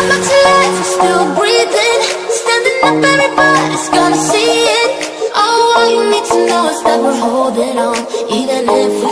back to life, we're still breathing. Standing up, everybody's gonna see it. Oh, all you need to know is that we're holding on, even if